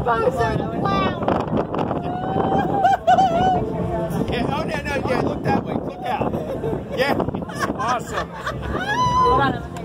Wow. Yeah, oh, no, yeah, look that way. Look out. Yeah, awesome. Hold on.